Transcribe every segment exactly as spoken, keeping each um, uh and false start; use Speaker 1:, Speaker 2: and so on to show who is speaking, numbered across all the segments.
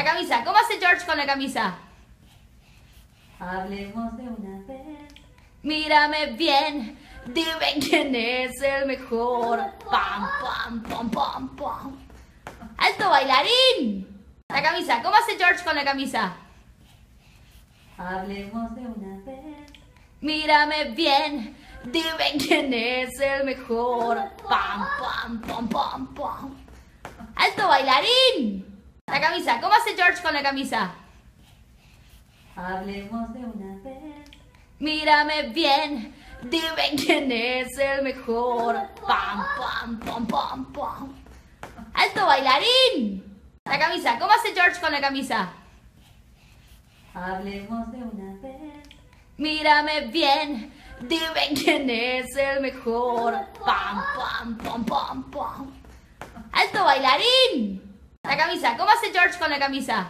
Speaker 1: La camisa. ¿Cómo hace George con la camisa?
Speaker 2: Hablemos de una vez.
Speaker 1: Mírame bien, dime quién es el mejor. Pam, pam, pam, pam, pam. ¡Alto bailarín! La camisa. ¿Cómo hace George con la camisa?
Speaker 2: Hablemos de una vez.
Speaker 1: Mírame bien, dime quién es el mejor. Pam, pam, pam, pam, pam. ¡Alto bailarín! La camisa. ¿Cómo hace George con la camisa?
Speaker 2: Hablemos de una vez.
Speaker 1: Mírame bien, dime quién es el mejor. Pam, pam, pam, pam, pam. ¡Alto bailarín! La camisa. ¿Cómo hace George con la camisa?
Speaker 2: Hablemos de una vez.
Speaker 1: Mírame bien, dime quién es el mejor. Pam, pam, pam, pam, pam. ¡Alto bailarín! La camisa. ¿Cómo hace George con la camisa?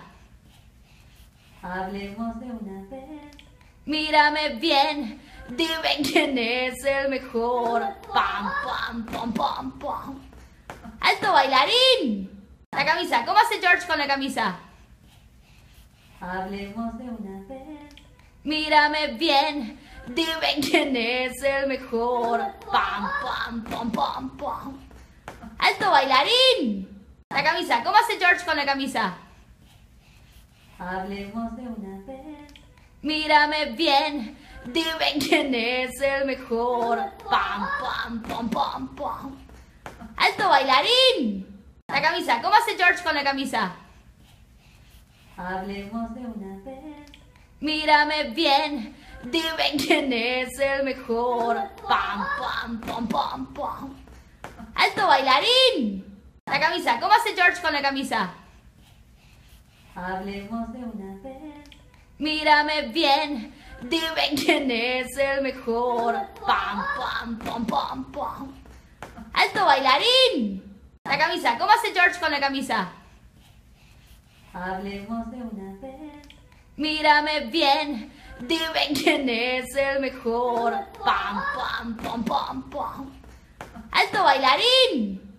Speaker 2: Hablemos de una vez.
Speaker 1: Mírame bien, dime quién es el mejor. Pam, pam, pam, pam, pam. ¡Alto bailarín! La camisa. ¿Cómo hace George con la camisa?
Speaker 2: Hablemos de una vez.
Speaker 1: Mírame bien, dime quién es el mejor. Pam, pam, pam, pam, pam. ¡Alto bailarín! La camisa. ¿Cómo hace George con la camisa?
Speaker 2: Hablemos de una vez.
Speaker 1: Mírame bien, dime quién es el mejor. Pam, pam, pam, pam, pam. ¡Alto bailarín! La camisa. ¿Cómo hace George con la camisa?
Speaker 2: Hablemos de una vez.
Speaker 1: Mírame bien, dime quién es el mejor. Pam, pam, pam, pam, pam. ¡Alto bailarín! La camisa. ¿Cómo hace George con la camisa?
Speaker 2: Hablemos de una vez.
Speaker 1: Mírame bien, dime quién es el mejor. Pam, pam, pam, pam, pam. ¡Alto bailarín! La camisa. ¿Cómo hace George con la camisa?
Speaker 2: Hablemos de una vez.
Speaker 1: Mírame bien, dime quién es el mejor. Pam, pam, pam, pam, pam. ¡Alto bailarín!